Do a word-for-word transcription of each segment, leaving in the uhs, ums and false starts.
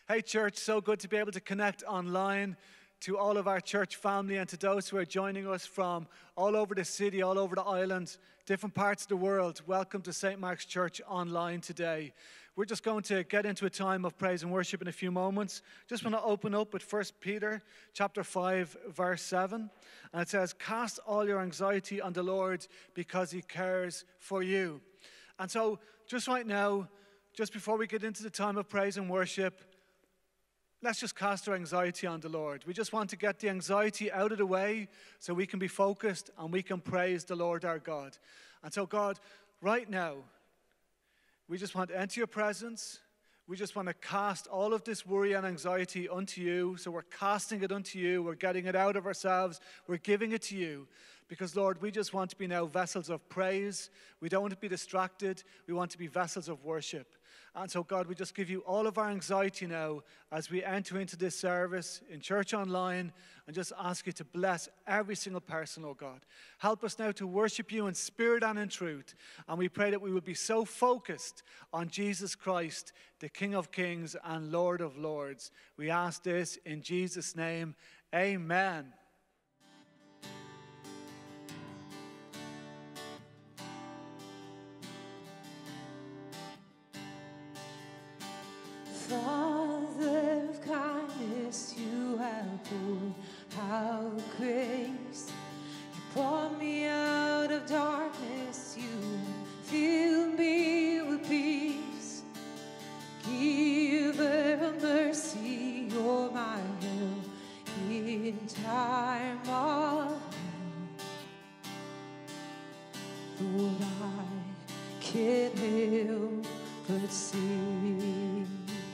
Hey church, so good to be able to connect online to all of our church family and to those who are joining us from all over the city, all over the island, different parts of the world. Welcome to Saint Mark's Church online today. We're just going to get into a time of praise and worship in a few moments. Just want to open up with First Peter chapter five, verse seven. And it says, "Cast all your anxiety on the Lord because he cares for you." And so just right now, just before we get into the time of praise and worship, let's just cast our anxiety on the Lord. We just want to get the anxiety out of the way so we can be focused and we can praise the Lord our God. And so God, right now, we just want to enter your presence. We just want to cast all of this worry and anxiety unto you. So we're casting it unto you. We're getting it out of ourselves. We're giving it to you. Because, Lord, we just want to be now vessels of praise. We don't want to be distracted. We want to be vessels of worship. And so, God, we just give you all of our anxiety now as we enter into this service in church online and just ask you to bless every single person, oh God. Help us now to worship you in spirit and in truth. And we pray that we will be so focused on Jesus Christ, the King of Kings and Lord of Lords. We ask this in Jesus' name. Amen. Father of kindness, you have poured out grace. You brought me out of darkness, you filled me with peace. Giver of mercy, you're my help in time of need. Lord, I can't help but sing.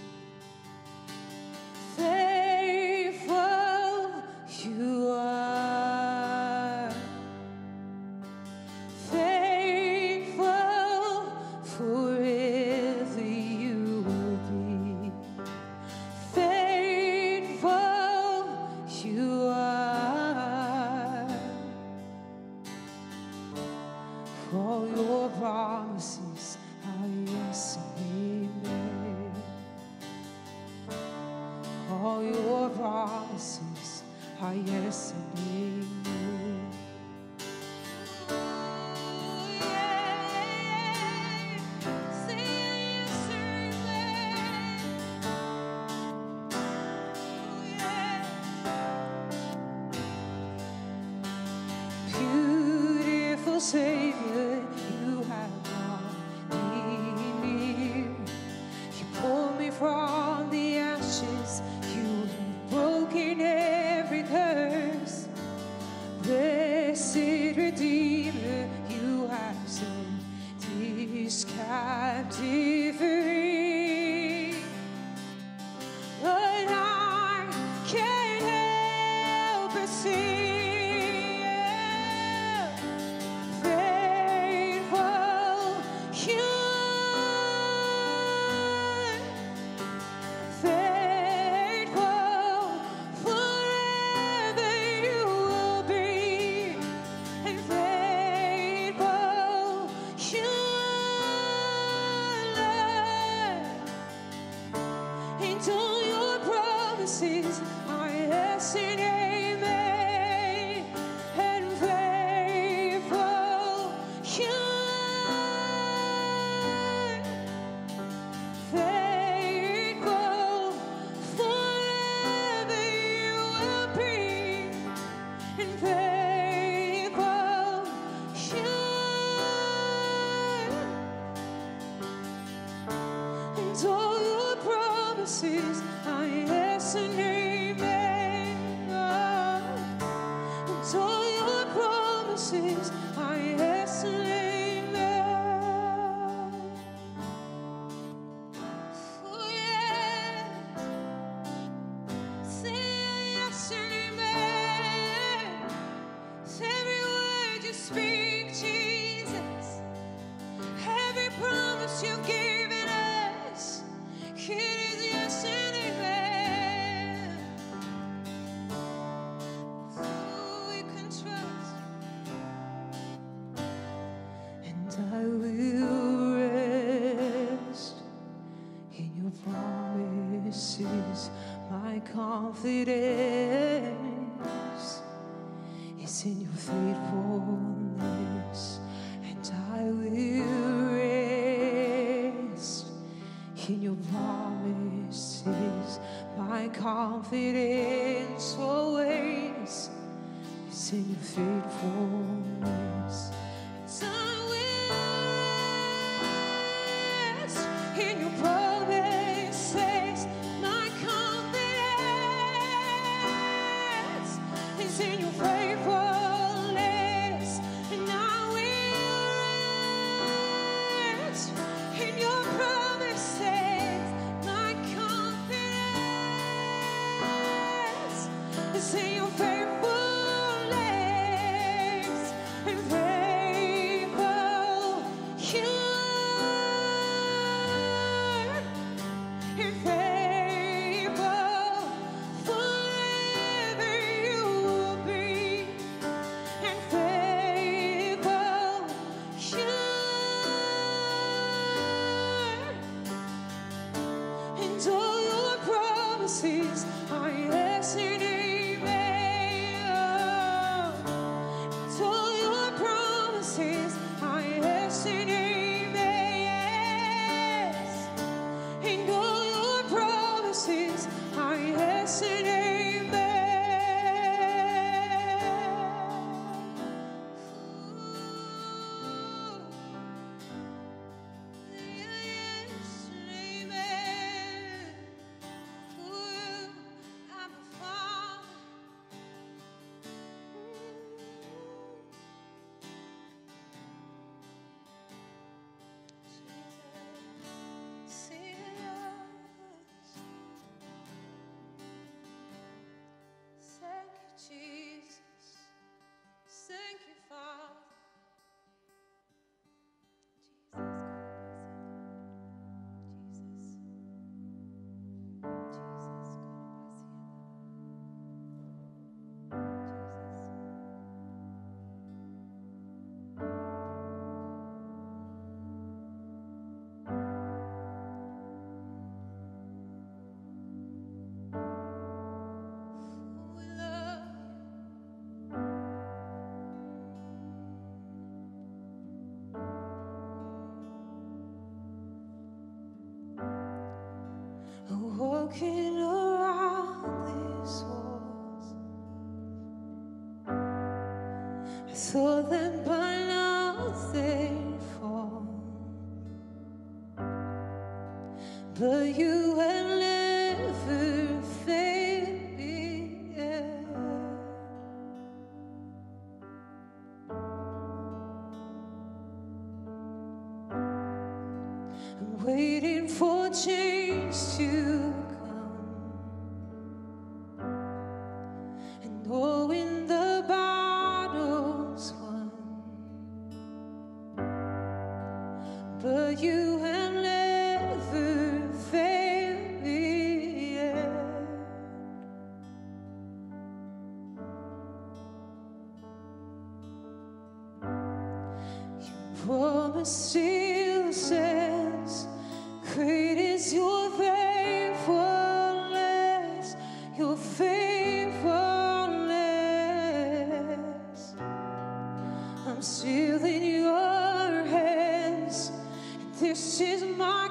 Faithful you are, faithful forever you will be, faithful you are. All your promises are yes and amen. All your promises are yes and amen. Oh, yeah. Say yes and amen. Oh, yeah. Beautiful Savior, you have brought me near. You pulled me from the ashes. Broken every curse, blessed Redeemer, you have set this captive free. But I can't help but sing, faithful you. You've given us, it is yes and amen. Who we can trust. confidence is in your faithfulness, and I will rest in your promises. My confidence always is in your faithfulness, and I will rest in your promises. My confidence is in your faithfulness, and I will rest in your promises. My confidence is in your faithfulness, and faithful you are, and faithful forever you will be, and faithful you are, and all your promises are yes and amen. And all your promises are yes and amen. Yes. And all your promises are yes and amen. Yes and amen. Ooh, I'm a father. Jesus, say yes. Thank you, Jesus. Thank you, Father. Jesus, we love you. Walking around these walls, I thought that by now they'd fall, but you have never failed me yet. I'm waiting for change to come, and knowing the battle's won, but you have never failed me yet. Your promise still stands. Great is your faithfulness, your faithfulness. I'm still in your hands, and this is my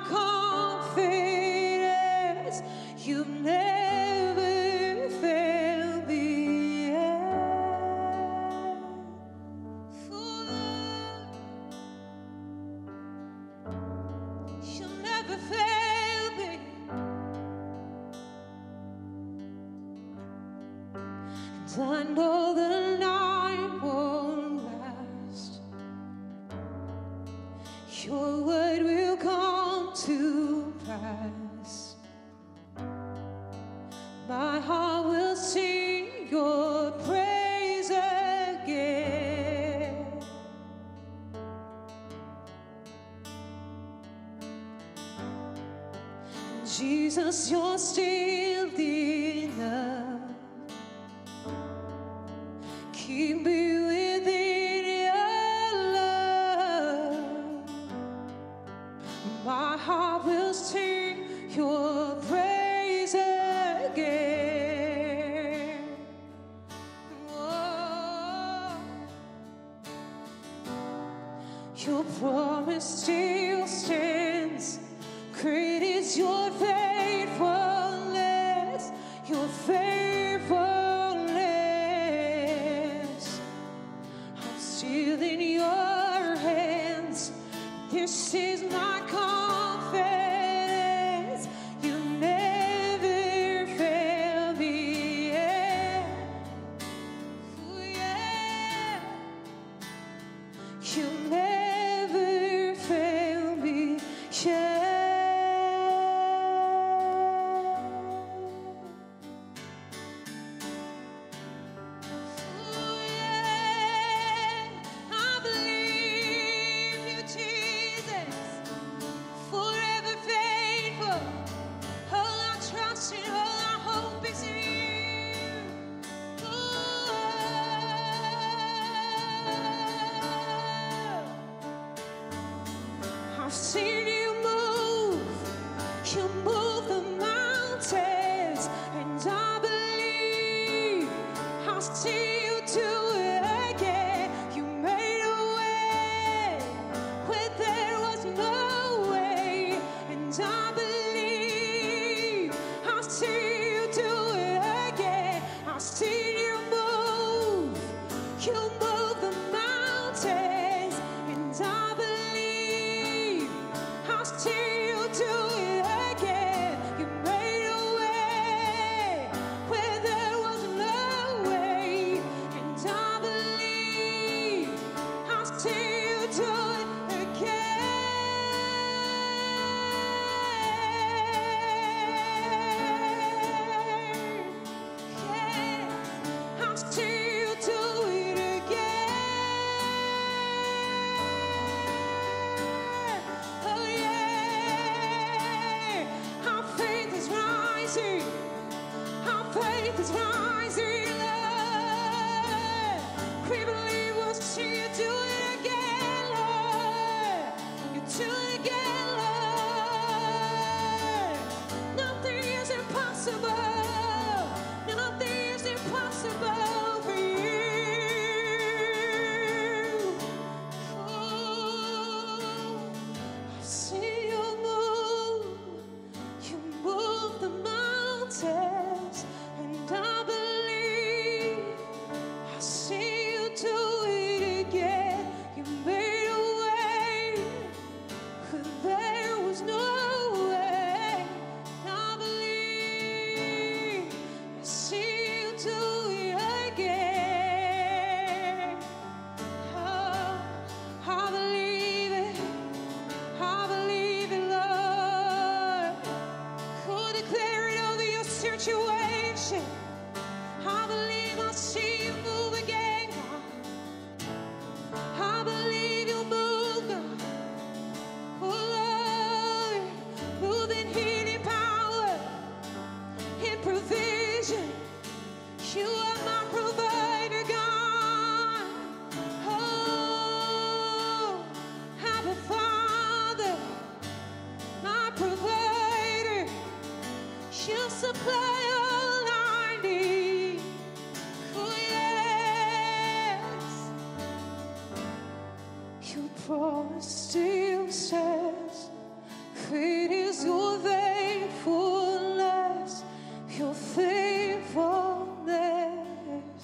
confidence. You've never failed me yet. For you'll never fail me. And I know the night won't last. Your word will come to pass. My heart will sing your praise again. Jesus, you're still enough. Keep me within your love. My heart will sing your praise again. Your promise still stands. Great is your faithfulness, your faithfulness. I'm still in your hands. This is my confidence. You never fail me. Yeah. Ooh, yeah. You never fail me. Yeah. I've seen you move, you move the mountains, and I believe I'll see you do it again. You made a way where there was no way, and I believe I'll see you do it again. I've seen you move, you move the mountains, and I believe I'll see you do it again. You made a way where there was no way, and I believe I'll see you do it again. Yeah, I'll see you do it again. Oh yeah, our faith is rising. Our faith is rising, Lord. We believe we'll see you do it again, Lord. You do it again, Lord. Nothing is impossible. Nothing is impossible for you. Oh, I see you move. You move the mountains, and I believe I see you do it again. You made a way where there was no way. I believe I see you do it again. Oh, I believe it. I believe it, Lord. Go declare it over your situation. I believe I'll see you move again, God. I believe you'll move, God. Oh, Lord, move in healing power, in provision. You are my provider, God. Oh, Abba Father, my provider. She'll supply all I need. Oh, yes. Your promise still says, great is your faithfulness, your faithfulness.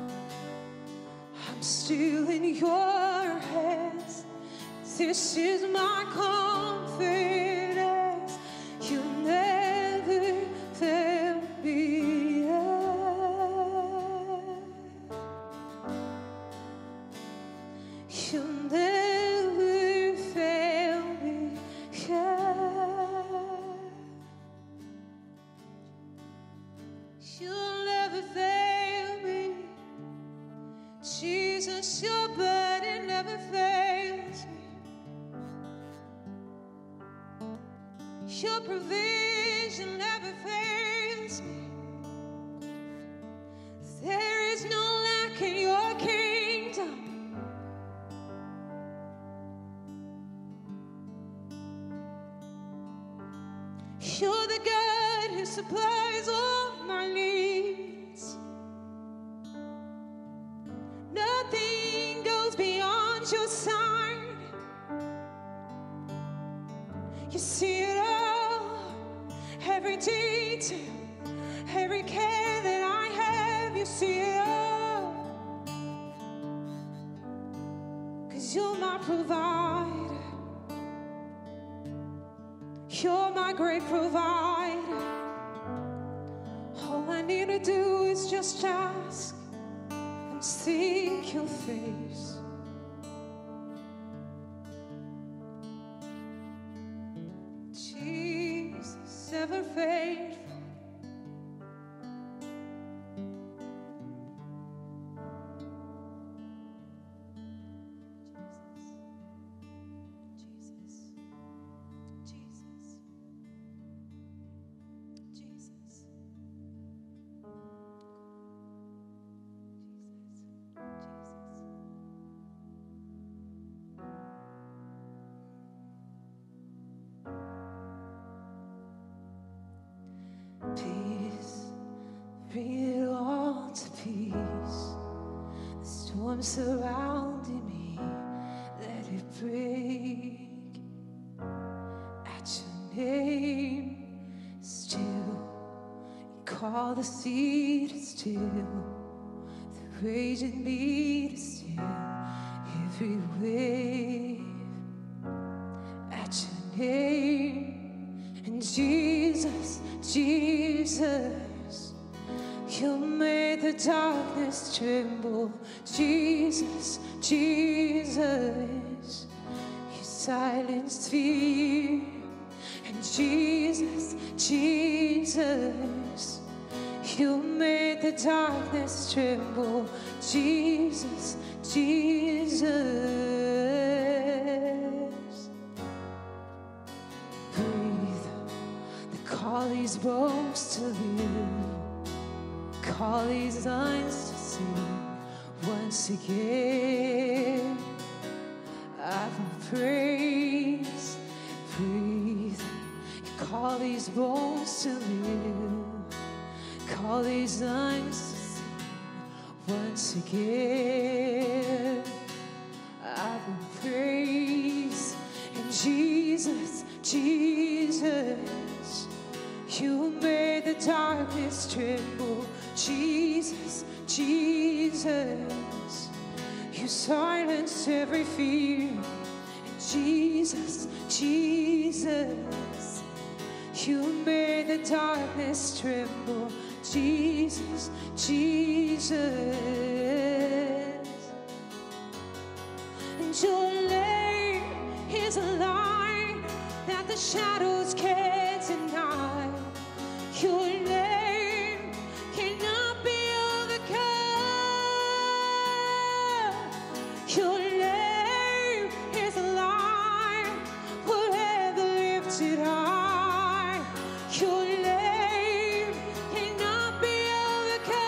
I'm still in your hands. This is my confidence. You never fail me yet. You never fail me yet. You'll never fail me. Jesus, your burden never fails me. Your provision never fails me. There is no lack in your kingdom. You're the God who supplies all my needs. Nothing goes beyond your sight. see it all, every detail, every care that I have, you see it all. 'Cause you're my provider, you're my great provider. All I need to do is just ask and seek your face. Jesus, ever faithful. Peace, bring it all to peace. The storm surrounding me, let it break. At your name, still, you call the sea to still, the raging me to still, every wave. At your name, and Jesus, Jesus, you made the darkness tremble. Jesus, Jesus, you silenced fear. And Jesus, Jesus, you made the darkness tremble. Jesus, Jesus. Call these bones to live, call these eyes to see once again. I will praise, breathe. You call these bones to live, call these eyes to see once again. I will praise, and Jesus, Jesus, you made the darkness tremble. Jesus, Jesus, you silenced every fear. And Jesus, Jesus, you made the darkness tremble. Jesus, Jesus, and your name is a light that the shadows can't deny. Your name cannot be overcome. Your name is a light forever lifted high. Your name cannot be overcome.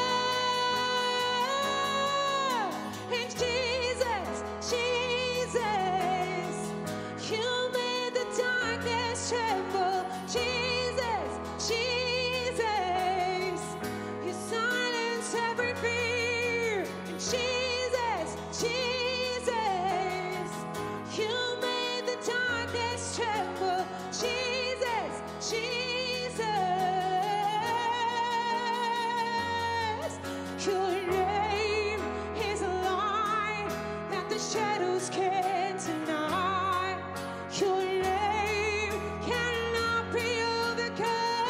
And Jesus, Jesus, you made the darkness tremble. Jesus, Jesus, you silence every fear. And Jesus, Jesus, you made the darkness tremble. Jesus, Jesus, your name is a light that the shadows can't deny. Your name cannot be overcome.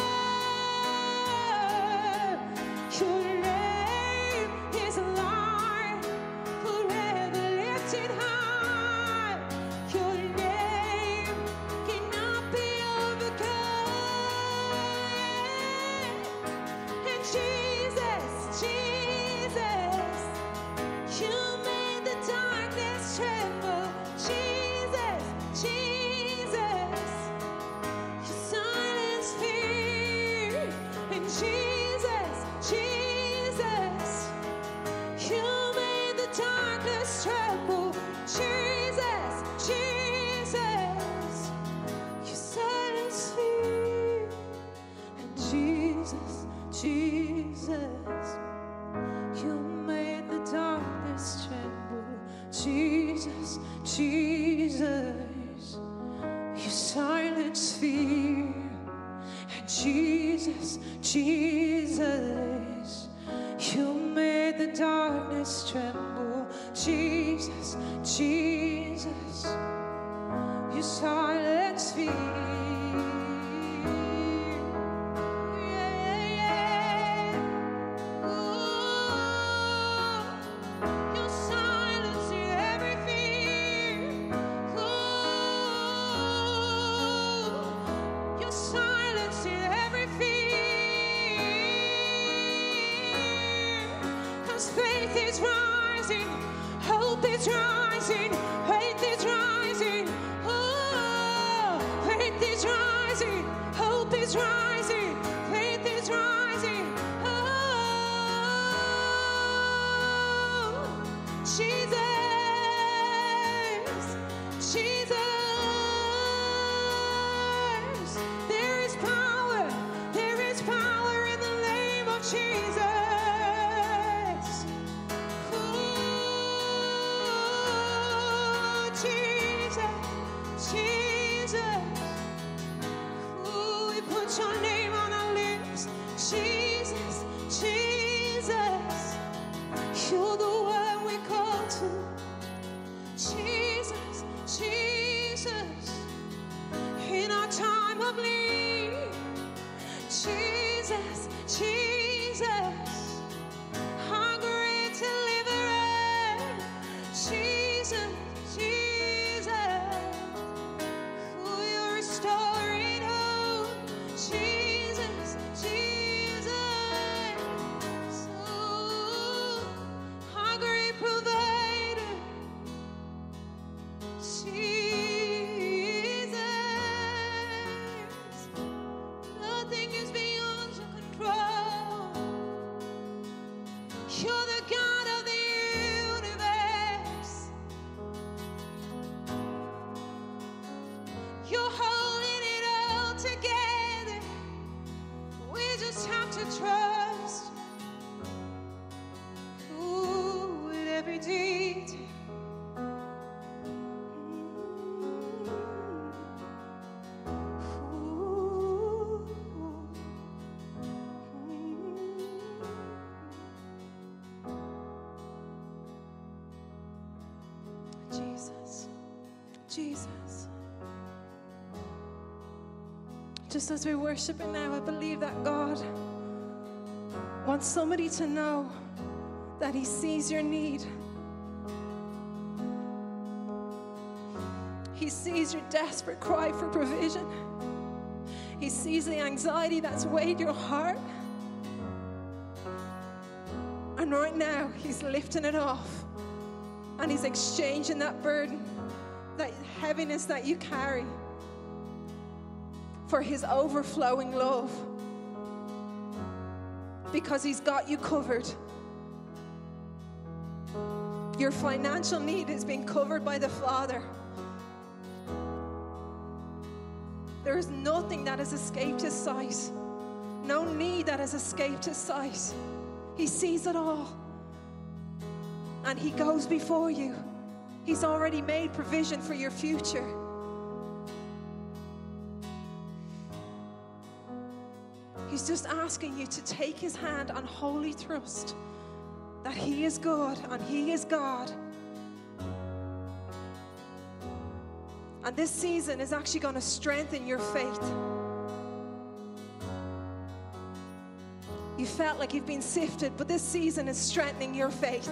Your name is a light forever lifted high. Your name cannot be overcome. And Jesus, Jesus, Jesus, you made the darkness tremble. Jesus, Jesus, you silence fear. Yeah, yeah. Ooh, you silence every fear. Ooh, you silence every fear. 'Cause faith is rising, hope is rising, faith is rising. Oh, faith is rising, hope is rising, faith is rising. Oh, Jesus, Jesus, there is power, there is power in the name of Jesus. Ooh, Jesus, Jesus. Ooh, we put your name on our lips. Jesus, Jesus. You're the one we call to. Jesus, Jesus. In our time of need. Jesus, Jesus. Our great deliverer. Jesus, Jesus. Who you're restoring hope. Jesus, Jesus. Ooh, our great provider. Jesus. Nothing is beyond your control. You're the God of the universe. You're holding it all together. We just have to trust. Ooh, with every detail. Ooh. Jesus, Jesus. Just as we worship Him now, I believe that God wants somebody to know that He sees your need. He sees your desperate cry for provision. He sees the anxiety that's weighed your heart. And right now, He's lifting it off. And He's exchanging that burden, that heaviness that you carry, for His overflowing love. Because He's got you covered. Your financial need is being covered by the Father. There is nothing that has escaped His sight. No need that has escaped His sight. He sees it all. And He goes before you. He's already made provision for your future. He's just asking you to take His hand on holy trust that He is good and He is God. And this season is actually going to strengthen your faith. You felt like you've been sifted, but this season is strengthening your faith.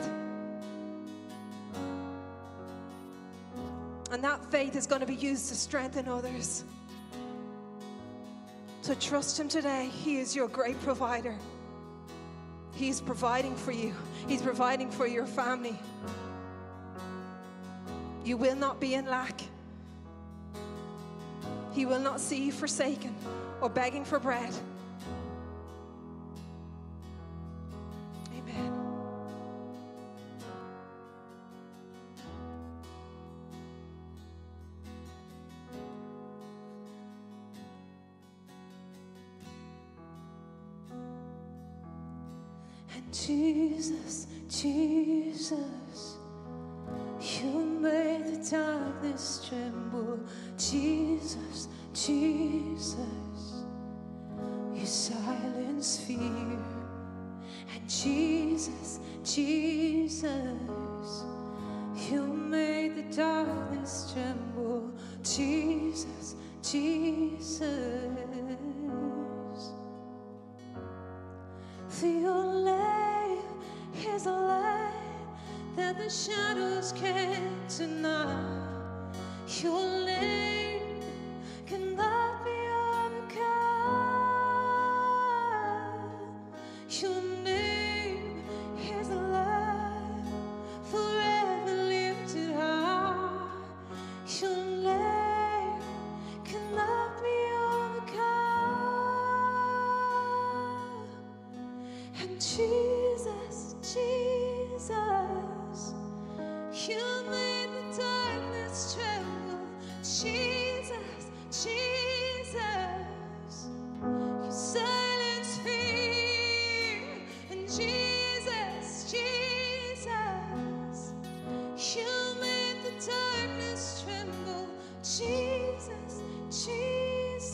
And that faith is going to be used to strengthen others. So trust Him today. He is your great provider. He's providing for you. He's providing for your family. You will not be in lack. He will not see you forsaken or begging for bread. Amen. And Jesus, Jesus, you made the darkness tremble. Jesus, Jesus, you silence fear. And Jesus, Jesus, you made the darkness tremble. Jesus, Jesus, for your name is a light that the shadows can't deny. Your name cannot be overcome. Your name is a light forever lifted high. Your name cannot be overcome. And Jesus, Jesus, you made the darkness tremble. Jesus, Jesus, you silence fear. And Jesus, Jesus, you made the darkness tremble. Jesus, Jesus.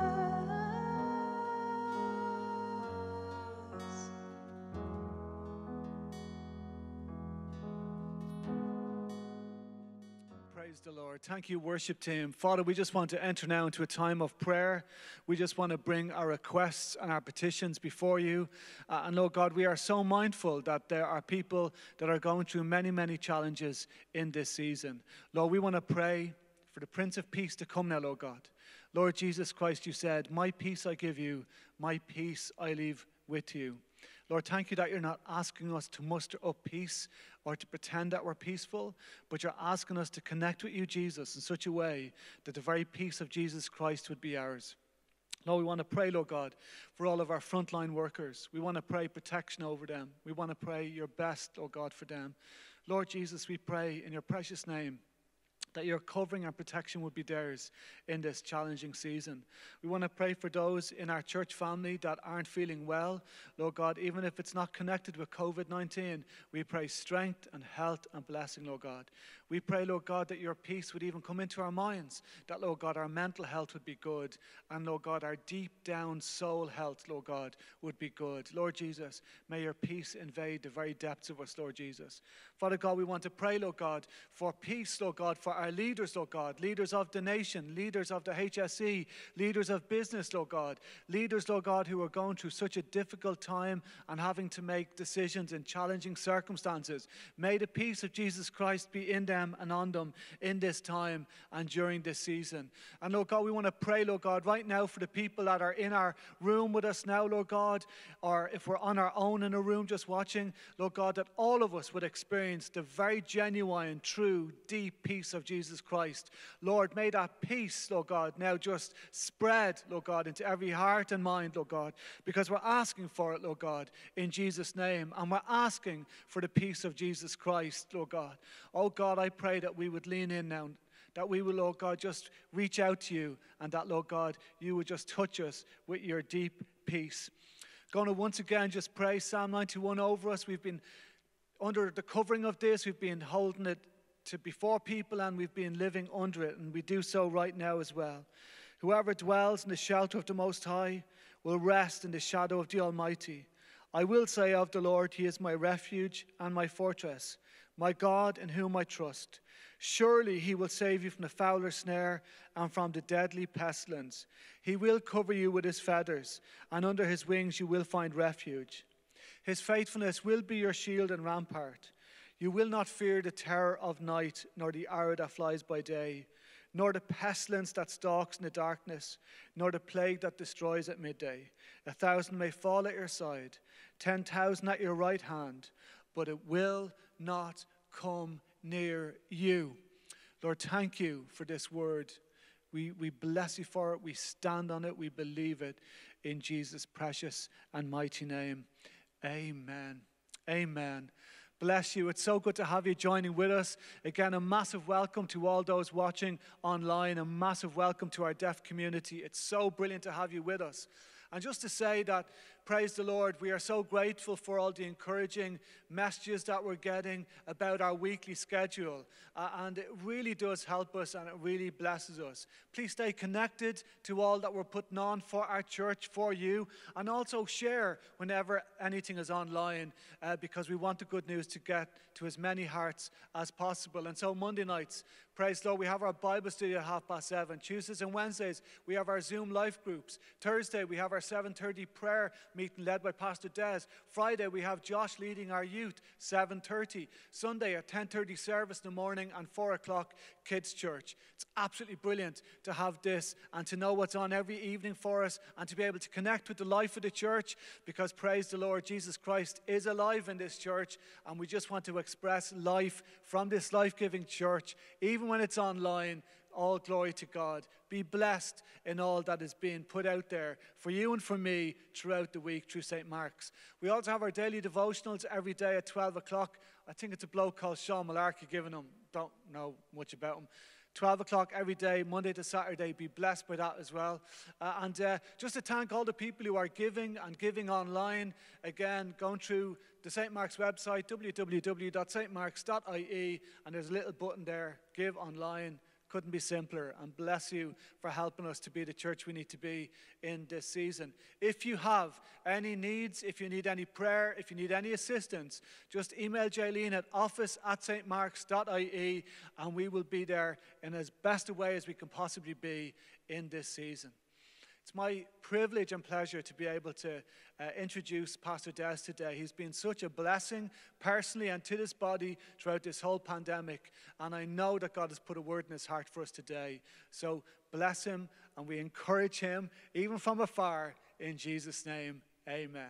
Praise the Lord. Thank you, worship team. Father, we just want to enter now into a time of prayer. We just want to bring our requests and our petitions before you. Uh, and Lord God, we are so mindful that there are people that are going through many, many challenges in this season. Lord, we want to pray for the Prince of Peace to come now, Lord God. Lord Jesus Christ, you said, my peace I give you, my peace I leave with you. Lord, thank you that you're not asking us to muster up peace or to pretend that we're peaceful, but you're asking us to connect with you, Jesus, in such a way that the very peace of Jesus Christ would be ours. Lord, we want to pray, Lord God, for all of our frontline workers. We want to pray protection over them. We want to pray your best, Lord God, for them. Lord Jesus, we pray in your precious name that your covering and protection would be theirs in this challenging season. We want to pray for those in our church family that aren't feeling well. Lord God, even if it's not connected with covid nineteen, we pray strength and health and blessing, Lord God. We pray, Lord God, that your peace would even come into our minds, that, Lord God, our mental health would be good, and, Lord God, our deep down soul health, Lord God, would be good. Lord Jesus, may your peace invade the very depths of us, Lord Jesus. Father God, we want to pray, Lord God, for peace, Lord God, for our leaders, Lord God, leaders of the nation, leaders of the H S E, leaders of business, Lord God, leaders, Lord God, who are going through such a difficult time and having to make decisions in challenging circumstances. May the peace of Jesus Christ be in them and on them in this time and during this season. And Lord God, we want to pray, Lord God, right now for the people that are in our room with us now, Lord God, or if we're on our own in a room just watching, Lord God, that all of us would experience the very genuine, true, deep peace of Jesus Christ. Lord, may that peace, Lord God, now just spread, Lord God, into every heart and mind, Lord God, because we're asking for it, Lord God, in Jesus' name. And we're asking for the peace of Jesus Christ, Lord God. Oh God, I pray that we would lean in now, that we will, Lord God, just reach out to you, and that, Lord God, you would just touch us with your deep peace. Going to once again just pray Psalm ninety-one over us. We've been under the covering of this. We've been holding it to before people, and we've been living under it, and we do so right now as well. Whoever dwells in the shelter of the Most High will rest in the shadow of the Almighty. I will say of the Lord, he is my refuge and my fortress, my God in whom I trust. Surely he will save you from the fowler's snare and from the deadly pestilence. He will cover you with his feathers, and under his wings you will find refuge. His faithfulness will be your shield and rampart. You will not fear the terror of night, nor the arrow that flies by day, nor the pestilence that stalks in the darkness, nor the plague that destroys at midday. A thousand may fall at your side, ten thousand at your right hand, but it will not come near you. Lord, thank you for this word. We, we bless you for it. We stand on it. We believe it in Jesus' precious and mighty name. Amen. Amen. Bless you. It's so good to have you joining with us. Again, a massive welcome to all those watching online. A massive welcome to our deaf community. It's so brilliant to have you with us. And just to say that praise the Lord, we are so grateful for all the encouraging messages that we're getting about our weekly schedule. Uh, and it really does help us, and it really blesses us. Please stay connected to all that we're putting on for our church, for you, and also share whenever anything is online, uh, because we want the good news to get to as many hearts as possible. And so Monday nights, praise the Lord, we have our Bible study at half past seven. Tuesdays and Wednesdays, we have our Zoom life groups. Thursday, we have our seven thirty prayer meeting led by Pastor Des. Friday, we have Josh leading our youth, seven thirty. Sunday, at ten thirty service in the morning, and four o'clock kids church. It's absolutely brilliant to have this and to know what's on every evening for us, and to be able to connect with the life of the church, because praise the Lord, Jesus Christ is alive in this church, and we just want to express life from this life-giving church, even when it's online. All glory to God. Be blessed in all that is being put out there for you and for me throughout the week through Saint Mark's. We also have our daily devotionals every day at twelve o'clock. I think it's a bloke called Sean Malarkey giving them. Don't know much about him. twelve o'clock every day, Monday to Saturday. Be blessed by that as well. Uh, and uh, just to thank all the people who are giving and giving online. Again, going through the Saint Mark's website, w w w dot st marks dot i e, and there's a little button there, give online. Couldn't be simpler, and bless you for helping us to be the church we need to be in this season. If you have any needs, if you need any prayer, if you need any assistance, just email Jaylene at office at st marks dot i e, and we will be there in as best a way as we can possibly be in this season. It's my privilege and pleasure to be able to uh, introduce Pastor Des today. He's been such a blessing personally and to this body throughout this whole pandemic. And I know that God has put a word in his heart for us today. So bless him, and we encourage him, even from afar, in Jesus' name. Amen.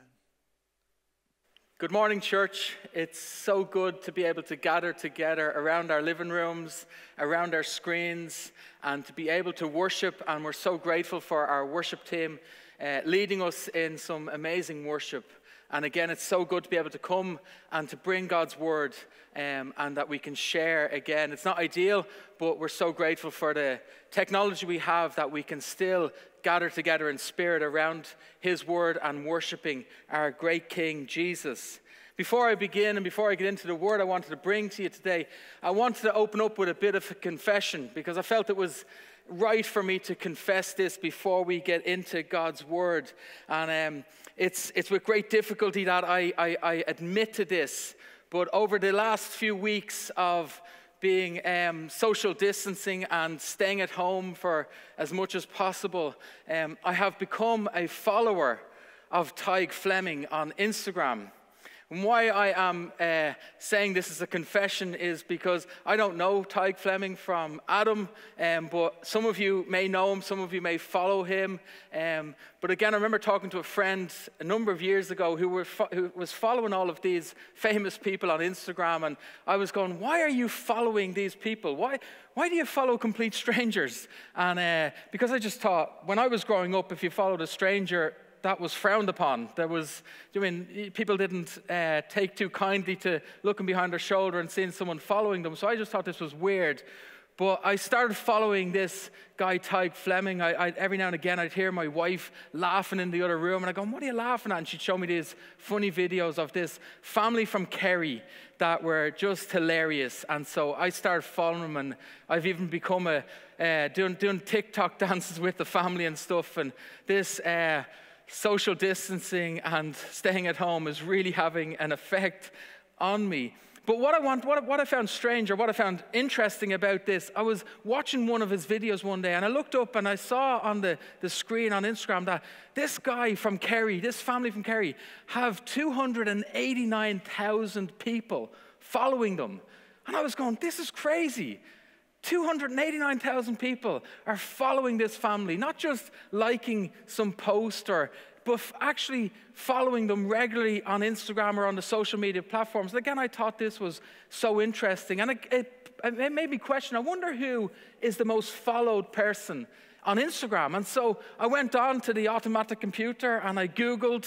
Good morning, church. It's so good to be able to gather together around our living rooms, around our screens, and to be able to worship. And we're so grateful for our worship team uh, leading us in some amazing worship. And again, it's so good to be able to come and to bring God's word, um, and that we can share again. It's not ideal, but we're so grateful for the technology we have, that we can still gather together in spirit around his word and worshiping our great King Jesus. Before I begin and before I get into the word I wanted to bring to you today, I wanted to open up with a bit of a confession, because I felt it was right for me to confess this before we get into God's word. And um, it's it's with great difficulty that I, I, I admit to this, but over the last few weeks of being um, social distancing and staying at home for as much as possible, um, I have become a follower of Tig Fleming on Instagram. And why I am uh, saying this as a confession is because I don't know Tig Fleming from Adam, um, but some of you may know him, some of you may follow him. Um, but again, I remember talking to a friend a number of years ago who, were fo- who was following all of these famous people on Instagram, and I was going, why are you following these people? Why, why do you follow complete strangers? And uh, because I just thought, when I was growing up, if you followed a stranger, that was frowned upon. There was, I mean, people didn't uh, take too kindly to looking behind their shoulder and seeing someone following them. So I just thought this was weird. But I started following this guy, Tig Fleming. I, I, every now and again, I'd hear my wife laughing in the other room, and I'd go, what are you laughing at? And she'd show me these funny videos of this family from Kerry that were just hilarious. And so I started following him, and I've even become a uh, doing, doing TikTok dances with the family and stuff. And this Uh, social distancing and staying at home is really having an effect on me. But what I want, what, what I found strange, or what I found interesting about this, I was watching one of his videos one day, and I looked up and I saw on the, the screen on Instagram that this guy from Kerry, this family from Kerry, have two hundred eighty-nine thousand people following them. And I was going, this is crazy. two hundred eighty-nine thousand people are following this family, not just liking some post, or, but actually following them regularly on Instagram or on the social media platforms. And again, I thought this was so interesting. And it, it, it made me question, I wonder who is the most followed person on Instagram. And so I went on to the automatic computer and I Googled,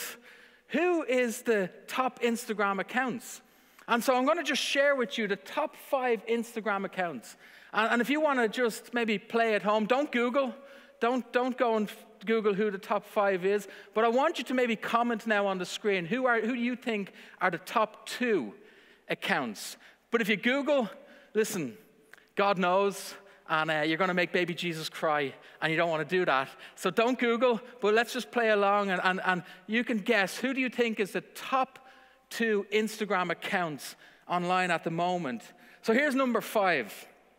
who is the top Instagram accounts? And so I'm going to just share with you the top five Instagram accounts. And if you want to just maybe play at home, don't Google. Don't, don't go and Google who the top five is, but I want you to maybe comment now on the screen. Who are who do you think are the top two accounts? But if you Google, listen, God knows, and uh, you're going to make baby Jesus cry, and you don't want to do that. So don't Google, but let's just play along, and, and, and you can guess, who do you think is the top two Instagram accounts online at the moment? So here's number five.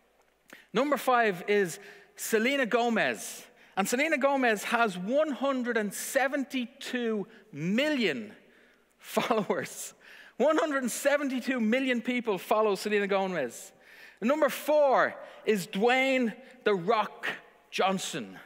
Number five is Selena Gomez. And Selena Gomez has one hundred seventy-two million followers. one hundred seventy-two million people follow Selena Gomez. Number four is Dwayne "The Rock" Johnson.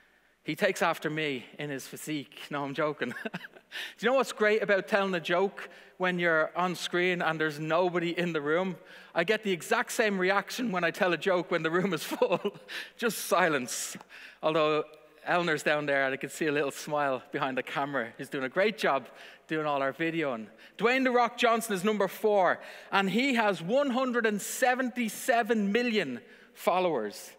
He takes after me in his physique. No, I'm joking. Do you know what's great about telling a joke when you're on screen and there's nobody in the room? I get the exact same reaction when I tell a joke when the room is full. Just silence. Although Eleanor's down there and I can see a little smile behind the camera. He's doing a great job doing all our videoing. Dwayne "The Rock" Johnson is number four, and he has one hundred seventy-seven million followers.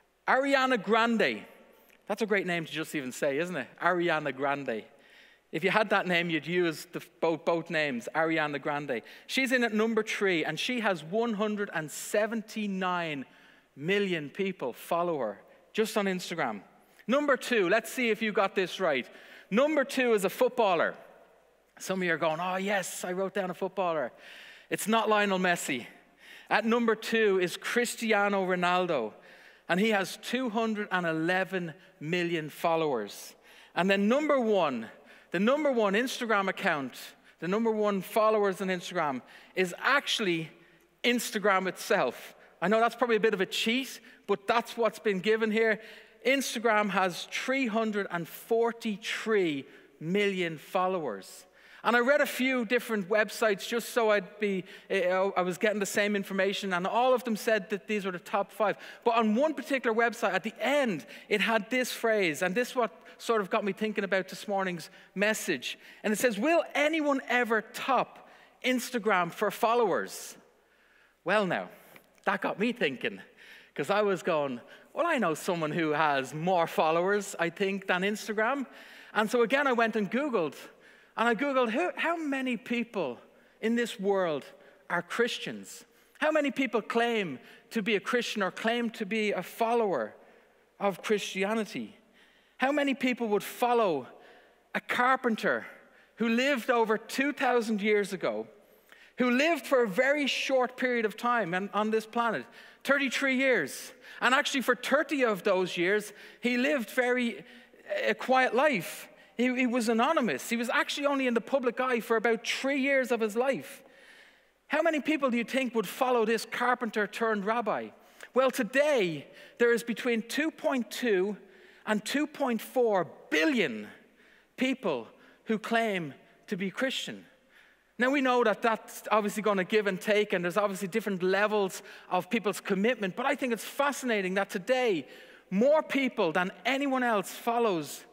Ariana Grande. That's a great name to just even say, isn't it? Ariana Grande. If you had that name, you'd use the, both, both names, Ariana Grande. She's in at number three, and she has one hundred seventy-nine million people follow her just on Instagram. Number two, let's see if you got this right. Number two is a footballer. Some of you are going, oh yes, I wrote down a footballer. It's not Lionel Messi. At number two is Cristiano Ronaldo, and he has two hundred eleven million followers. And then number one, the number one Instagram account, the number one followers on Instagram is actually Instagram itself. I know that's probably a bit of a cheat, but that's what's been given here. Instagram has three hundred forty-three million followers. And I read a few different websites just so I'd be, I was getting the same information, and all of them said that these were the top five. But on one particular website, at the end, it had this phrase, and this is what sort of got me thinking about this morning's message. And it says, will anyone ever top Instagram for followers? Well now, that got me thinking, because I was going, well, I know someone who has more followers, I think, than Instagram. And so again, I went and Googled. And I Googled, who, how many people in this world are Christians? How many people claim to be a Christian or claim to be a follower of Christianity? How many people would follow a carpenter who lived over two thousand years ago, who lived for a very short period of time on, on this planet, thirty-three years. And actually for thirty of those years, he lived very a quiet life. He, he was anonymous. He was actually only in the public eye for about three years of his life. How many people do you think would follow this carpenter turned rabbi? Well, today, there is between two point two and two point four billion people who claim to be Christian. Now, we know that that's obviously going to give and take, and there's obviously different levels of people's commitment, but I think it's fascinating that today, more people than anyone else follows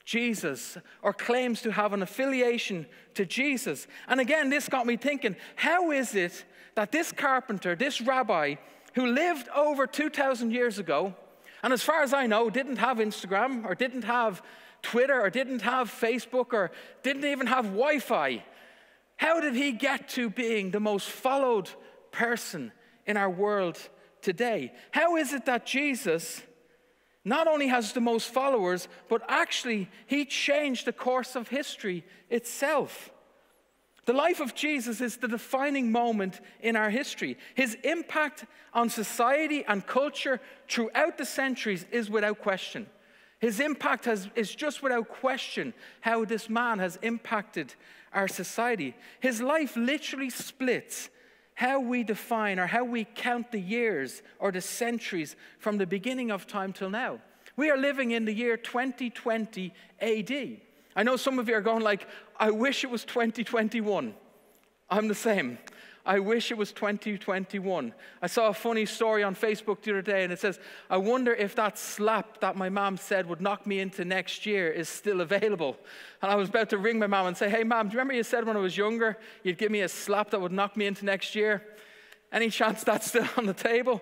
Jesus or claims to have an affiliation to Jesus. And again, this got me thinking, how is it that this carpenter, this rabbi, who lived over two thousand years ago, and as far as I know, didn't have Instagram or didn't have Twitter or didn't have Facebook or didn't even have Wi-Fi, how did he get to being the most followed person in our world today? How is it that Jesus not only has the most followers, but actually he changed the course of history itself? The life of Jesus is the defining moment in our history. His impact on society and culture throughout the centuries is without question. His impact has, is just without question how this man has impacted our society. His life literally splits how we define or how we count the years or the centuries from the beginning of time till now. We are living in the year twenty twenty A D. I know some of you are going like, I wish it was twenty twenty-one. I'm the same. I wish it was twenty twenty-one. I saw a funny story on Facebook the other day, and it says, I wonder if that slap that my mom said would knock me into next year is still available. And I was about to ring my mom and say, hey, mom, do you remember you said when I was younger you'd give me a slap that would knock me into next year? Any chance that's still on the table?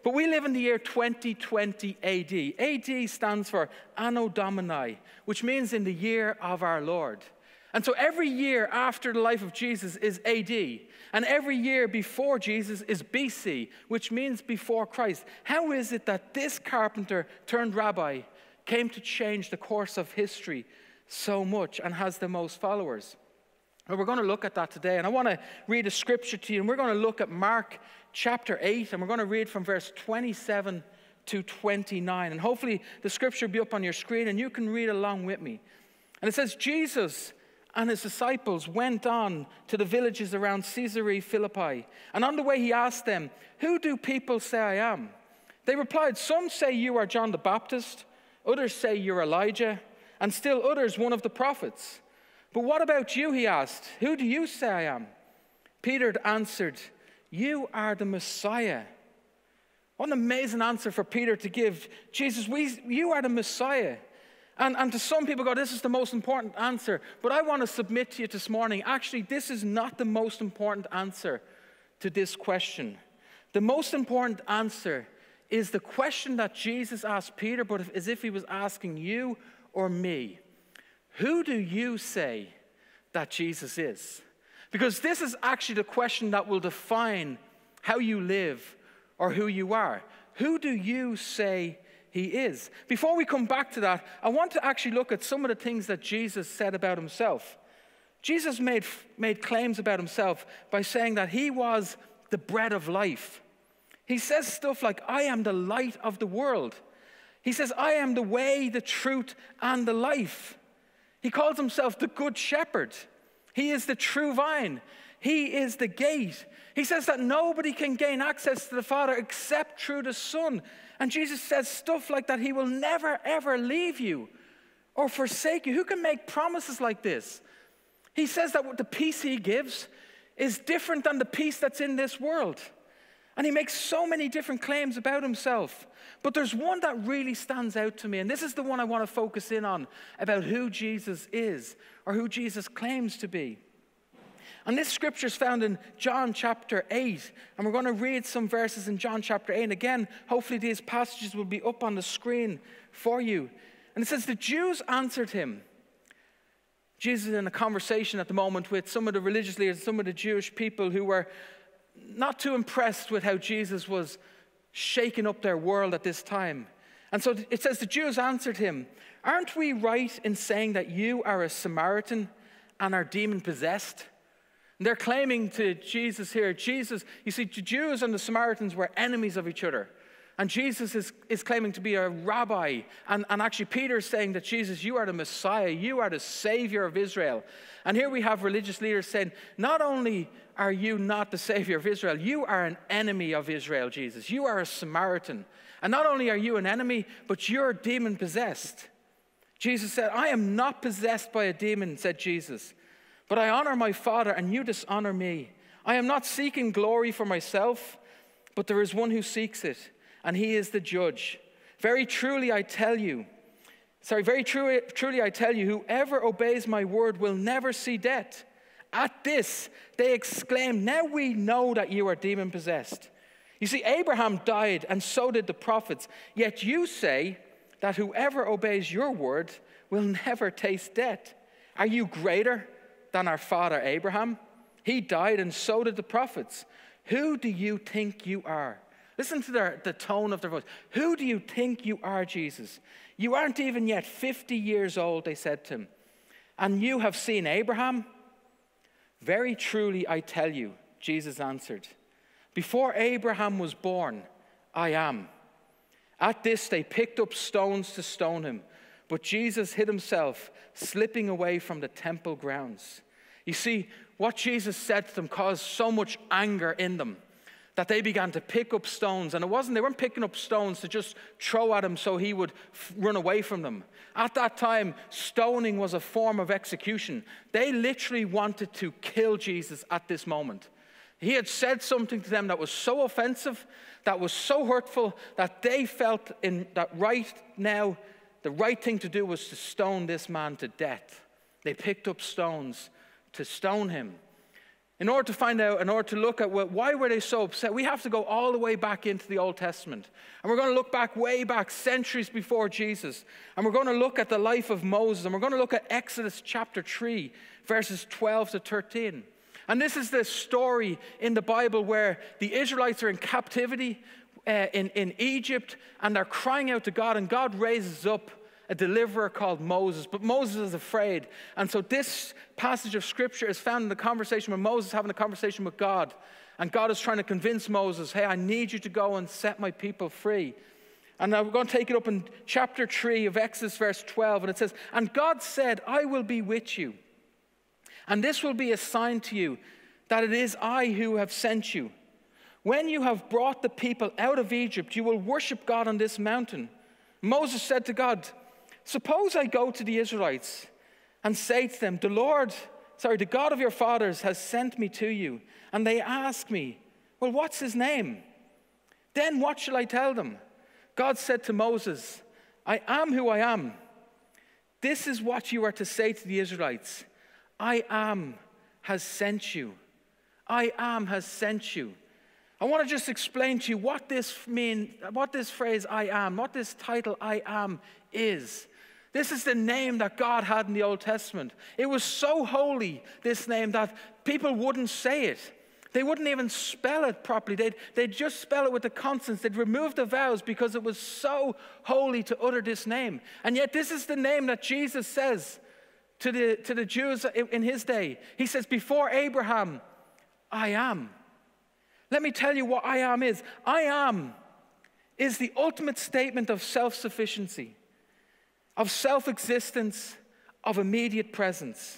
But we live in the year twenty twenty A D. A D stands for Anno Domini, which means in the year of our Lord. And so every year after the life of Jesus is A D. And every year before Jesus is B C, which means before Christ. How is it that this carpenter turned rabbi came to change the course of history so much and has the most followers? Well, we're going to look at that today. And I want to read a scripture to you. And we're going to look at Mark chapter eight. And we're going to read from verse twenty-seven to twenty-nine. And hopefully the scripture will be up on your screen and you can read along with me. And it says, Jesus and his disciples went on to the villages around Caesarea Philippi. And on the way he asked them, who do people say I am? They replied, some say you are John the Baptist, others say you're Elijah, and still others one of the prophets. But what about you, he asked, who do you say I am? Peter answered, you are the Messiah. What an amazing answer for Peter to give. Jesus, we, you are the Messiah. And, and to some people go, this is the most important answer. But I want to submit to you this morning, actually, this is not the most important answer to this question. The most important answer is the question that Jesus asked Peter, but as if he was asking you or me. Who do you say that Jesus is? Because this is actually the question that will define how you live or who you are. Who do you say he is? Before we come back to that, I want to actually look at some of the things that Jesus said about himself. Jesus made, made claims about himself by saying that he was the bread of life. He says stuff like, I am the light of the world. He says, I am the way, the truth, and the life. He calls himself the good shepherd. He is the true vine. He is the gate. He says that nobody can gain access to the Father except through the Son. And Jesus says stuff like that. He will never, ever leave you or forsake you. Who can make promises like this? He says that the peace he gives is different than the peace that's in this world. And he makes so many different claims about himself. But there's one that really stands out to me, and this is the one I want to focus in on, about who Jesus is, or who Jesus claims to be. And this scripture is found in John chapter eight, and we're going to read some verses in John chapter eight. And again, hopefully these passages will be up on the screen for you. And it says, the Jews answered him. Jesus is in a conversation at the moment with some of the religious leaders, some of the Jewish people who were not too impressed with how Jesus was shaking up their world at this time. And so it says, the Jews answered him, aren't we right in saying that you are a Samaritan and are demon-possessed? And they're claiming to Jesus here, Jesus, you see, the Jews and the Samaritans were enemies of each other. And Jesus is, is claiming to be a rabbi. And, and actually Peter is saying that, Jesus, you are the Messiah. You are the Savior of Israel. And here we have religious leaders saying, not only are you not the Savior of Israel, you are an enemy of Israel, Jesus. You are a Samaritan. And not only are you an enemy, but you're demon-possessed. Jesus said, I am not possessed by a demon, said Jesus. But I honor my Father, and you dishonor me. I am not seeking glory for myself, but there is one who seeks it, and he is the judge. Very truly I tell you, sorry, very truly, truly I tell you, whoever obeys my word will never see death. At this, they exclaimed, now we know that you are demon-possessed. You see, Abraham died, and so did the prophets. Yet you say that whoever obeys your word will never taste death. Are you greater than our father Abraham? He died, and so did the prophets. Who do you think you are? Listen to their, the tone of their voice. Who do you think you are, Jesus? You aren't even yet fifty years old, they said to him. And you have seen Abraham? Very truly, I tell you, Jesus answered. Before Abraham was born, I am. At this, they picked up stones to stone him. But Jesus hid himself, slipping away from the temple grounds. You see, what Jesus said to them caused so much anger in them that they began to pick up stones. And it wasn't, they weren't picking up stones to just throw at him so he would f- run away from them. At that time, stoning was a form of execution. They literally wanted to kill Jesus at this moment. He had said something to them that was so offensive, that was so hurtful, that they felt in that right now, the right thing to do was to stone this man to death. They picked up stones to stone him. In order to find out, in order to look at well, why were they so upset, we have to go all the way back into the Old Testament. And we're going to look back way back, centuries before Jesus. And we're going to look at the life of Moses. And we're going to look at Exodus chapter three, verses twelve to thirteen. And this is the story in the Bible where the Israelites are in captivity uh, in, in Egypt. And they're crying out to God. And God raises up a deliverer called Moses, but Moses is afraid. And so this passage of scripture is found in the conversation with Moses having a conversation with God. And God is trying to convince Moses, hey, I need you to go and set my people free. And now we're going to take it up in chapter three of Exodus, verse twelve. And it says, and God said, I will be with you. And this will be a sign to you that it is I who have sent you. When you have brought the people out of Egypt, you will worship God on this mountain. Moses said to God, suppose I go to the Israelites and say to them, the Lord, sorry, the God of your fathers has sent me to you. And they ask me, well, what's his name? Then what shall I tell them? God said to Moses, I am who I am. This is what you are to say to the Israelites. I am has sent you. I am has sent you. I want to just explain to you what this mean, what this phrase I am, what this title I am is. This is the name that God had in the Old Testament. It was so holy, this name, that people wouldn't say it. They wouldn't even spell it properly. They'd, they'd just spell it with the consonants. They'd remove the vowels because it was so holy to utter this name. And yet this is the name that Jesus says to the, to the Jews in his day. He says, before Abraham, I am. Let me tell you what I am is. I am is the ultimate statement of self-sufficiency, of self-existence, of immediate presence.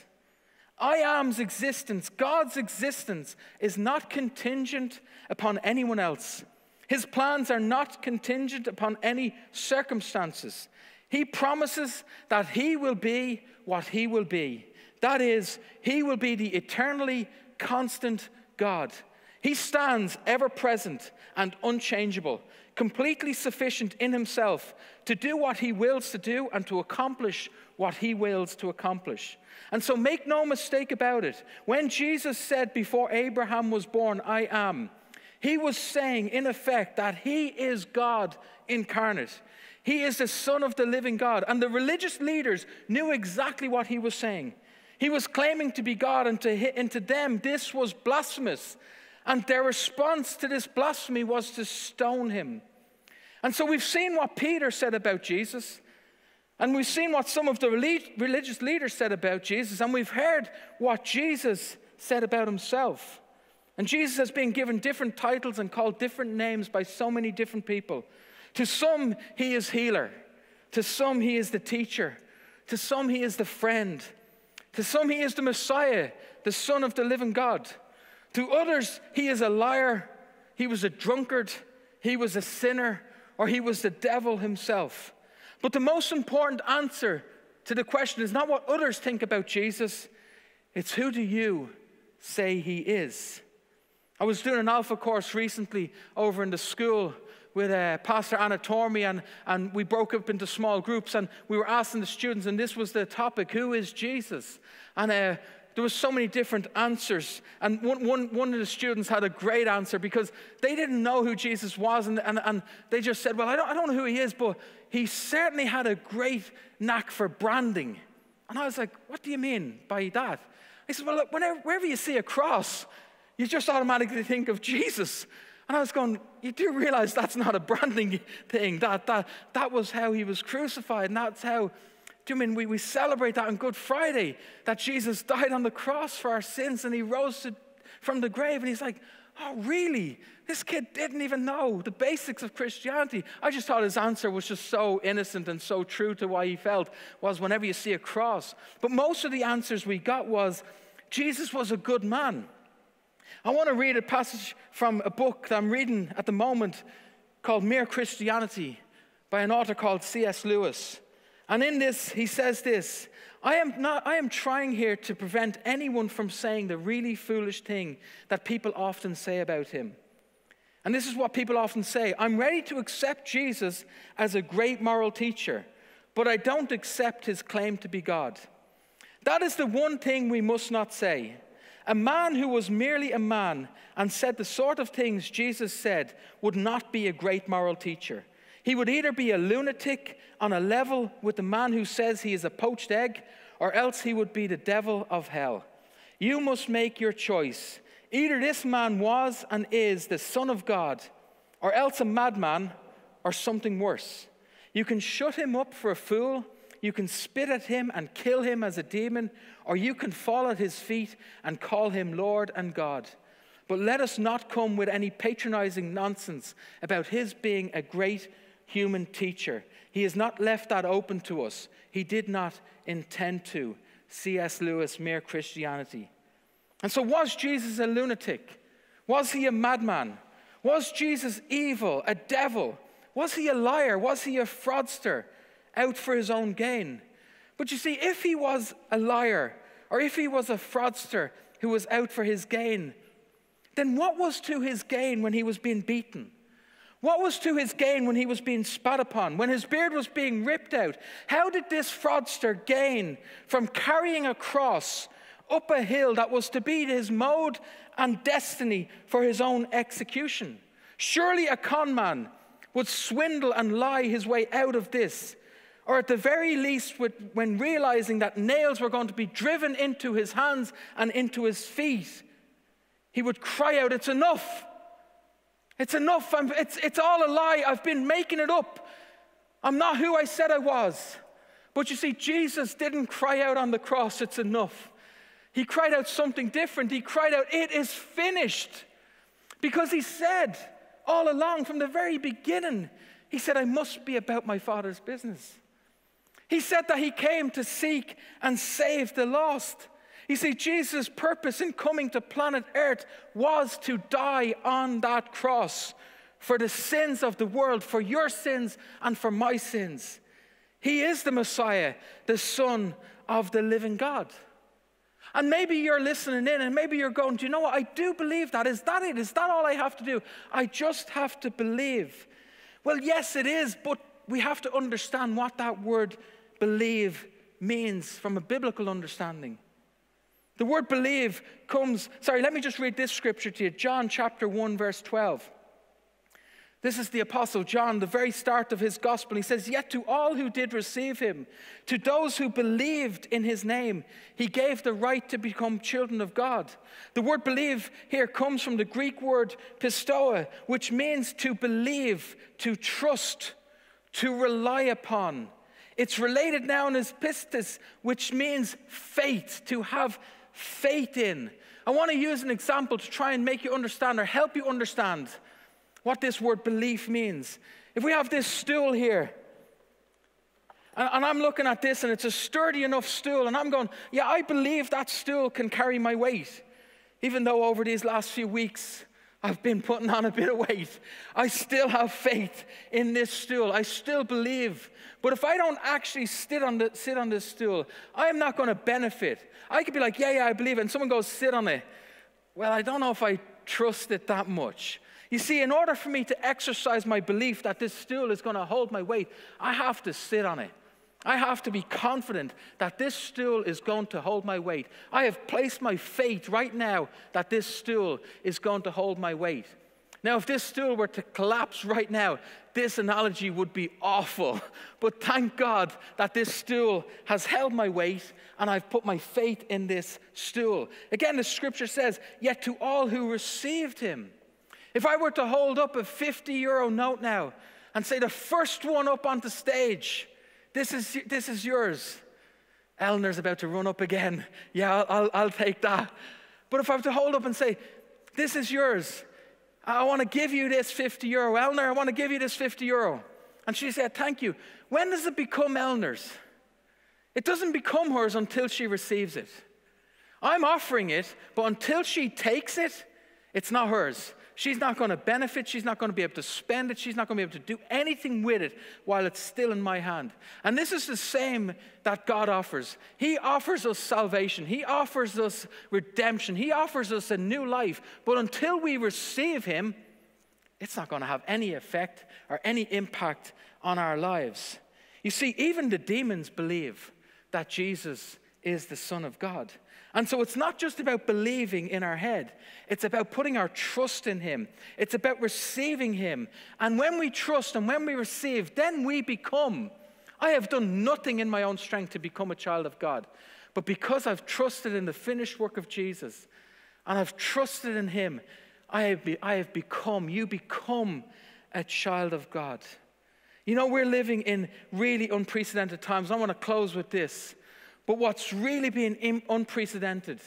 I am's existence, God's existence, is not contingent upon anyone else. His plans are not contingent upon any circumstances. He promises that he will be what he will be. That is, he will be the eternally constant God. He stands ever present and unchangeable, completely sufficient in himself to do what he wills to do and to accomplish what he wills to accomplish. And so make no mistake about it. When Jesus said before Abraham was born, I am, he was saying in effect that he is God incarnate. He is the Son of the living God. And the religious leaders knew exactly what he was saying. He was claiming to be God, and to, and to them this was blasphemous. And their response to this blasphemy was to stone him. And so we've seen what Peter said about Jesus. And we've seen what some of the religious leaders said about Jesus. And we've heard what Jesus said about himself. And Jesus has been given different titles and called different names by so many different people. To some, he is healer. To some, he is the teacher. To some, he is the friend. To some, he is the Messiah, the Son of the living God. To others, he is a liar, he was a drunkard, he was a sinner, or he was the devil himself. But the most important answer to the question is not what others think about Jesus, it's who do you say he is? I was doing an Alpha course recently over in the school with uh, Pastor Anna Tormey, and, and we broke up into small groups, and we were asking the students, and this was the topic, who is Jesus? And uh, there were so many different answers, and one, one, one of the students had a great answer because they didn't know who Jesus was, and, and, and they just said, well, I don't, I don't know who he is, but he certainly had a great knack for branding. And I was like, what do you mean by that? He said, well, look, whenever, wherever you see a cross, you just automatically think of Jesus. And I was going, you do realize that's not a branding thing. That, that, that was how he was crucified, and that's how, do you mean we, we celebrate that on Good Friday, that Jesus died on the cross for our sins and he rose to, from the grave. And he's like, oh, really? This kid didn't even know the basics of Christianity. I just thought his answer was just so innocent and so true to what he felt, was whenever you see a cross. But most of the answers we got was, Jesus was a good man. I want to read a passage from a book that I'm reading at the moment called Mere Christianity by an author called C S Lewis. And in this, he says this, I am not, I am trying here to prevent anyone from saying the really foolish thing that people often say about him. And this is what people often say, I'm ready to accept Jesus as a great moral teacher, but I don't accept his claim to be God. That is the one thing we must not say. A man who was merely a man and said the sort of things Jesus said would not be a great moral teacher. He would either be a lunatic on a level with the man who says he is a poached egg, or else he would be the devil of hell. You must make your choice. Either this man was and is the Son of God, or else a madman, or something worse. You can shut him up for a fool, you can spit at him and kill him as a demon, or you can fall at his feet and call him Lord and God. But let us not come with any patronizing nonsense about his being a great human teacher. He has not left that open to us. He did not intend to. C S Lewis, Mere Christianity. And so was Jesus a lunatic? Was he a madman? Was Jesus evil, a devil? Was he a liar? Was he a fraudster out for his own gain? But you see, if he was a liar, or if he was a fraudster who was out for his gain, then what was to his gain when he was being beaten? What was to his gain when he was being spat upon, when his beard was being ripped out? How did this fraudster gain from carrying a cross up a hill that was to be his mode and destiny for his own execution? Surely a con man would swindle and lie his way out of this, or at the very least, when realizing that nails were going to be driven into his hands and into his feet, he would cry out, "It's enough! It's enough! I'm, it's, it's all a lie! I've been making it up! I'm not who I said I was!" But you see, Jesus didn't cry out on the cross, "It's enough." He cried out something different. He cried out, "It is finished." Because he said all along, from the very beginning, he said, "I must be about my Father's business." He said that he came to seek and save the lost. You see, Jesus' purpose in coming to planet Earth was to die on that cross for the sins of the world, for your sins and for my sins. He is the Messiah, the Son of the living God. And maybe you're listening in and maybe you're going, "Do you know what? I do believe that. Is that it? Is that all I have to do? I just have to believe." Well, yes, it is, but we have to understand what that word believe means from a biblical understanding. The word believe comes, sorry, let me just read this scripture to you. John chapter one, verse twelve. This is the Apostle John, the very start of his gospel. He says, "Yet to all who did receive him, to those who believed in his name, he gave the right to become children of God." The word believe here comes from the Greek word pistoa, which means to believe, to trust, to rely upon. It's related now as pistis, which means faith, to have faith in. I want to use an example to try and make you understand or help you understand what this word belief means. If we have this stool here, and, and I'm looking at this and it's a sturdy enough stool, and I'm going, "Yeah, I believe that stool can carry my weight." Even though over these last few weeks, I've been putting on a bit of weight, I still have faith in this stool. I still believe. But if I don't actually sit on, the, sit on this stool, I am not going to benefit. I could be like, "Yeah, yeah, I believe it," and someone goes, "Sit on it." Well, I don't know if I trust it that much. You see, in order for me to exercise my belief that this stool is going to hold my weight, I have to sit on it. I have to be confident that this stool is going to hold my weight. I have placed my faith right now that this stool is going to hold my weight. Now, if this stool were to collapse right now, this analogy would be awful. But thank God that this stool has held my weight and I've put my faith in this stool. Again, the scripture says, "Yet to all who received him." If I were to hold up a fifty euro note now and say, "The first one up onto stage, this is, this is yours." Eleanor's about to run up again. Yeah, I'll, I'll, I'll take that. But if I were to hold up and say, "This is yours. I want to give you this fifty euro. Eleanor, I want to give you this fifty euro. And she said, "Thank you." When does it become Eleanor's? It doesn't become hers until she receives it. I'm offering it, but until she takes it, it's not hers. She's not going to benefit. She's not going to be able to spend it. She's not going to be able to do anything with it while it's still in my hand. And this is the same that God offers. He offers us salvation. He offers us redemption. He offers us a new life. But until we receive him, it's not going to have any effect or any impact on our lives. You see, even the demons believe that Jesus is the Son of God. And so it's not just about believing in our head. It's about putting our trust in him. It's about receiving him. And when we trust and when we receive, then we become. I have done nothing in my own strength to become a child of God. But because I've trusted in the finished work of Jesus and I've trusted in him, I have, be, I have become, you become a child of God. You know, we're living in really unprecedented times. I want to close with this. But what's really been unprecedented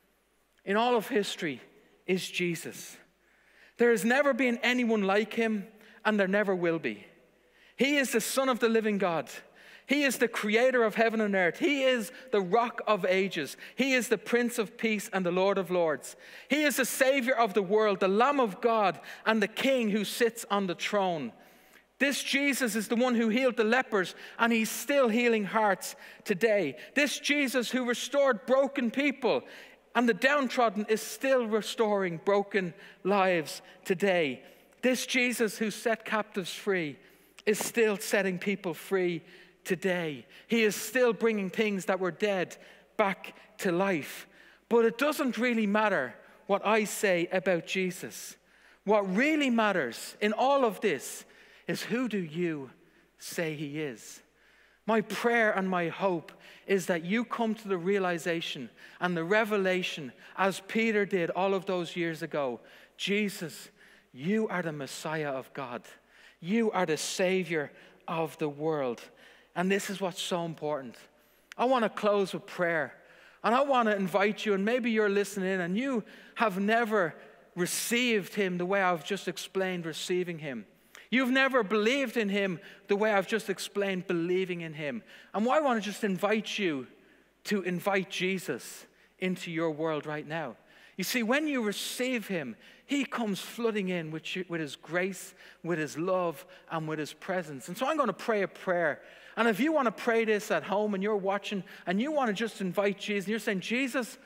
in all of history is Jesus. There has never been anyone like him, and there never will be. He is the Son of the living God. He is the creator of heaven and earth. He is the rock of ages. He is the Prince of Peace and the Lord of Lords. He is the Savior of the world, the Lamb of God, and the King who sits on the throne. This Jesus is the one who healed the lepers, and he's still healing hearts today. This Jesus who restored broken people, and the downtrodden is still restoring broken lives today. This Jesus who set captives free is still setting people free today. He is still bringing things that were dead back to life. But it doesn't really matter what I say about Jesus. What really matters in all of this is, who do you say he is? My prayer and my hope is that you come to the realization and the revelation, as Peter did all of those years ago, Jesus, you are the Messiah of God. You are the Savior of the world. And this is what's so important. I want to close with prayer. And I want to invite you, and maybe you're listening in and you have never received him the way I've just explained receiving him. You've never believed in him the way I've just explained believing in him. And I want to just invite you to invite Jesus into your world right now. You see, when you receive him, he comes flooding in with, you, with his grace, with his love, and with his presence. And so I'm going to pray a prayer. And if you want to pray this at home and you're watching and you want to just invite Jesus, and you're saying, Jesus,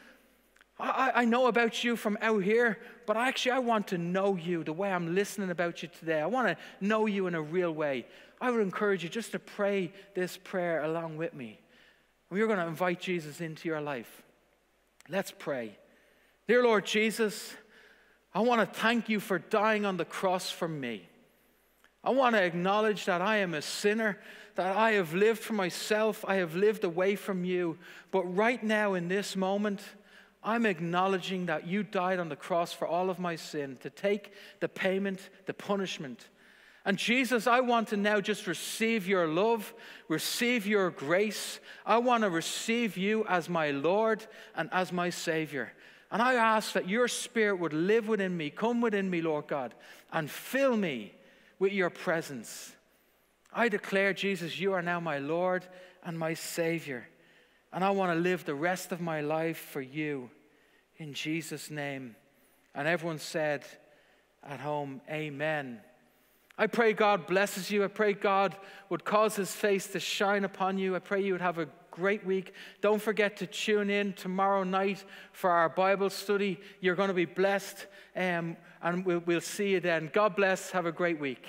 I, I know about you from out here, but actually I want to know you the way I'm listening about you today. I want to know you in a real way. I would encourage you just to pray this prayer along with me. We're going to invite Jesus into your life. Let's pray. Dear Lord Jesus, I want to thank you for dying on the cross for me. I want to acknowledge that I am a sinner, that I have lived for myself, I have lived away from you. But right now in this moment, I'm acknowledging that you died on the cross for all of my sin, to take the payment, the punishment. And Jesus, I want to now just receive your love, receive your grace. I want to receive you as my Lord and as my Savior. And I ask that your Spirit would live within me, come within me, Lord God, and fill me with your presence. I declare, Jesus, you are now my Lord and my Savior. And I want to live the rest of my life for you, in Jesus' name. And everyone said at home, amen. I pray God blesses you. I pray God would cause his face to shine upon you. I pray you would have a great week. Don't forget to tune in tomorrow night for our Bible study. You're going to be blessed, um, and we'll, we'll see you then. God bless. Have a great week.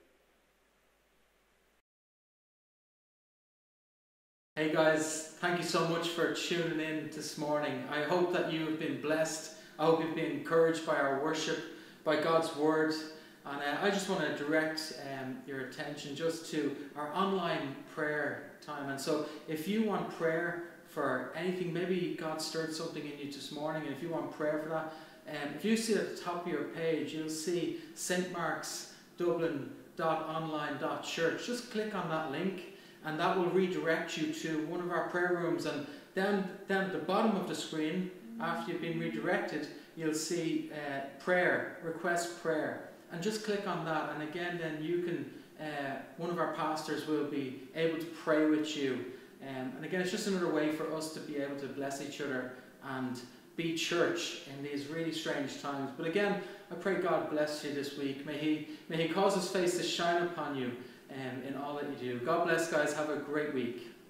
Hey guys, thank you so much for tuning in this morning. I hope that you have been blessed. I hope you've been encouraged by our worship, by God's word. And uh, I just want to direct um, your attention just to our online prayer time. And so if you want prayer for anything, maybe God stirred something in you this morning, and if you want prayer for that, um, if you see at the top of your page, you'll see Saint Marks Dublin dot online dot church. Just click on that link, and that will redirect you to one of our prayer rooms. And down, down at the bottom of the screen, after you've been redirected, you'll see uh, prayer, request prayer. And just click on that, and again then you can, uh, one of our pastors will be able to pray with you. Um, and again, it's just another way for us to be able to bless each other and be church in these really strange times. But again, I pray God bless you this week. May he, may he cause his face to shine upon you um, in all that you do. God bless, guys. Have a great week.